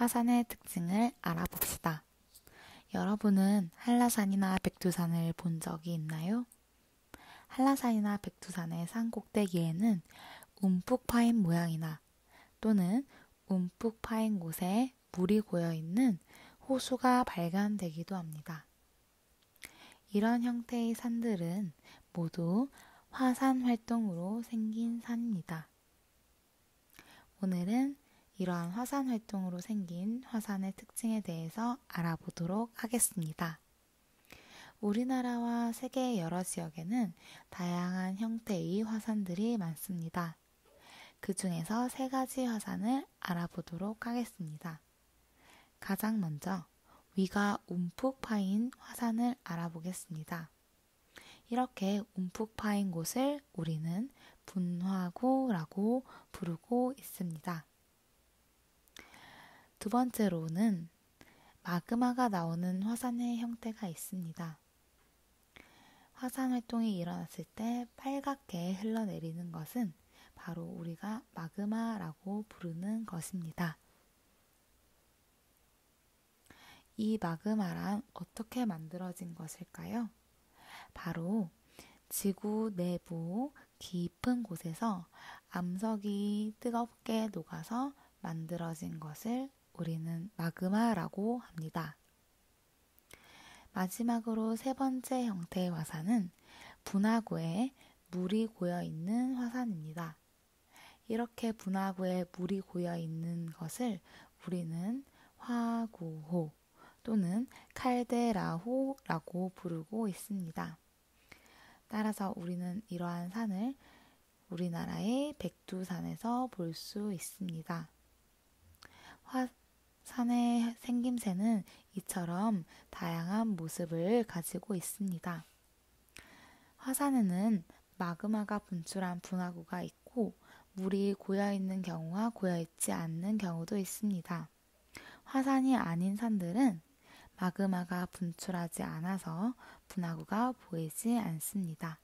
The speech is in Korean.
화산의 특징을 알아봅시다. 여러분은 한라산이나 백두산을 본 적이 있나요? 한라산이나 백두산의 산 꼭대기에는 움푹 파인 모양이나 또는 움푹 파인 곳에 물이 고여 있는 호수가 발견되기도 합니다. 이런 형태의 산들은 모두 화산 활동으로 생긴 산입니다. 오늘은 이러한 화산 활동으로 생긴 화산의 특징에 대해서 알아보도록 하겠습니다. 우리나라와 세계 여러 지역에는 다양한 형태의 화산들이 많습니다. 그 중에서 세 가지 화산을 알아보도록 하겠습니다. 가장 먼저 위가 움푹 파인 화산을 알아보겠습니다. 이렇게 움푹 파인 곳을 우리는 분화구라고 부르고 있습니다. 두 번째로는 마그마가 나오는 화산의 형태가 있습니다. 화산 활동이 일어났을 때 빨갛게 흘러내리는 것은 바로 우리가 마그마라고 부르는 것입니다. 이 마그마란 어떻게 만들어진 것일까요? 바로 지구 내부 깊은 곳에서 암석이 뜨겁게 녹아서 만들어진 것을 우리는 마그마라고 합니다. 마지막으로 세 번째 형태의 화산은 분화구에 물이 고여 있는 화산입니다. 이렇게 분화구에 물이 고여 있는 것을 우리는 화구호 또는 칼데라호라고 부르고 있습니다. 따라서 우리는 이러한 산을 우리나라의 백두산에서 볼 수 있습니다. 화산의 생김새는 이처럼 다양한 모습을 가지고 있습니다. 화산에는 마그마가 분출한 분화구가 있고 물이 고여있는 경우와 고여있지 않는 경우도 있습니다. 화산이 아닌 산들은 마그마가 분출하지 않아서 분화구가 보이지 않습니다.